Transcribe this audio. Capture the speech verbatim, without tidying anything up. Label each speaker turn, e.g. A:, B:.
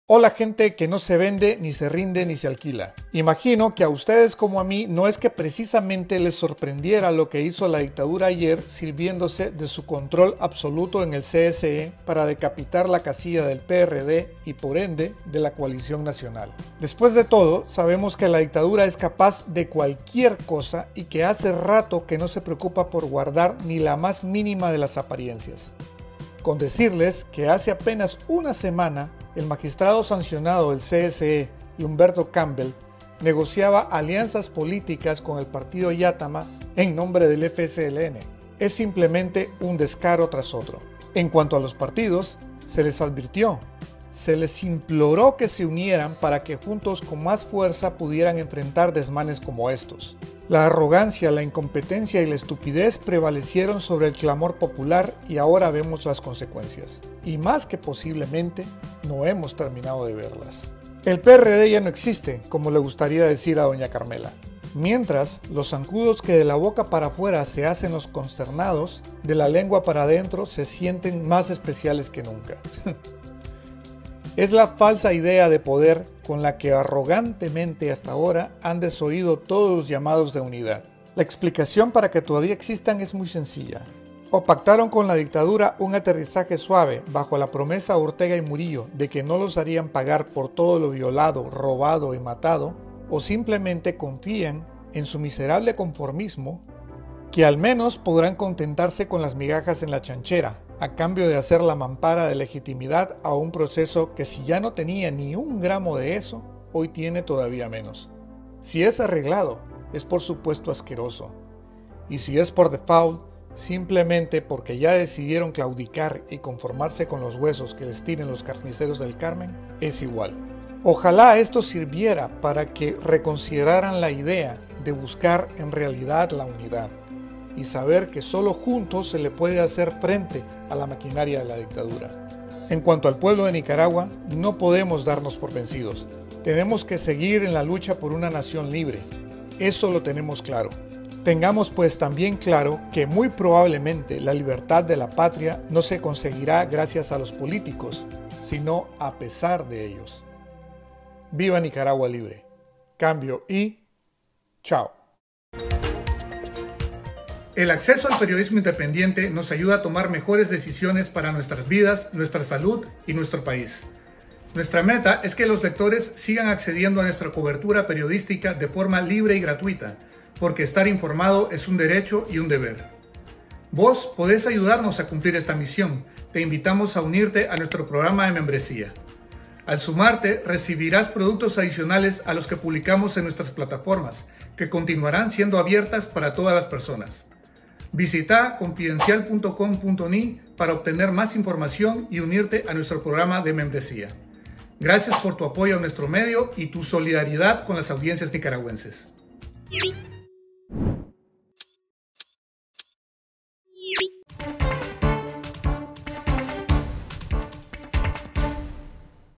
A: Hola gente que no se vende, ni se rinde, ni se alquila. Imagino que a ustedes como a mí no es que precisamente les sorprendiera lo que hizo la dictadura ayer sirviéndose de su control absoluto en el C S E para decapitar la casilla del P R D y por ende de la coalición nacional. Después de todo, sabemos que la dictadura es capaz de cualquier cosa y que hace rato que no se preocupa por guardar ni la más mínima de las apariencias. Con decirles que hace apenas una semana el magistrado sancionado del C S E, Humberto Campbell, negociaba alianzas políticas con el partido Yatama en nombre del F S L N. Es simplemente un descaro tras otro. En cuanto a los partidos, se les advirtió, se les imploró que se unieran para que juntos con más fuerza pudieran enfrentar desmanes como estos. La arrogancia, la incompetencia y la estupidez prevalecieron sobre el clamor popular y ahora vemos las consecuencias. Y más que posiblemente, no hemos terminado de verlas. El P R D ya no existe, como le gustaría decir a doña Carmela. Mientras, los zancudos que de la boca para afuera se hacen los consternados, de la lengua para adentro se sienten más especiales que nunca. Es la falsa idea de poder con la que arrogantemente hasta ahora han desoído todos los llamados de unidad. La explicación para que todavía existan es muy sencilla. O pactaron con la dictadura un aterrizaje suave bajo la promesa a Ortega y Murillo de que no los harían pagar por todo lo violado, robado y matado, o simplemente confían en su miserable conformismo que al menos podrán contentarse con las migajas en la chanchera, a cambio de hacer la mampara de legitimidad a un proceso que si ya no tenía ni un gramo de eso, hoy tiene todavía menos. Si es arreglado, es por supuesto asqueroso. Y si es por default, simplemente porque ya decidieron claudicar y conformarse con los huesos que les tiren los carniceros del Carmen, es igual. Ojalá esto sirviera para que reconsideraran la idea de buscar en realidad la unidad y saber que solo juntos se le puede hacer frente a la maquinaria de la dictadura. En cuanto al pueblo de Nicaragua, no podemos darnos por vencidos. Tenemos que seguir en la lucha por una nación libre. Eso lo tenemos claro. Tengamos pues también claro que muy probablemente la libertad de la patria no se conseguirá gracias a los políticos, sino a pesar de ellos. Viva Nicaragua libre. Cambio y chao.
B: El acceso al periodismo independiente nos ayuda a tomar mejores decisiones para nuestras vidas, nuestra salud y nuestro país. Nuestra meta es que los lectores sigan accediendo a nuestra cobertura periodística de forma libre y gratuita, porque estar informado es un derecho y un deber. Vos podés ayudarnos a cumplir esta misión. Te invitamos a unirte a nuestro programa de membresía. Al sumarte, recibirás productos adicionales a los que publicamos en nuestras plataformas, que continuarán siendo abiertas para todas las personas. Visita confidencial punto com punto ni para obtener más información y unirte a nuestro programa de membresía. Gracias por tu apoyo a nuestro medio y tu solidaridad con las audiencias nicaragüenses.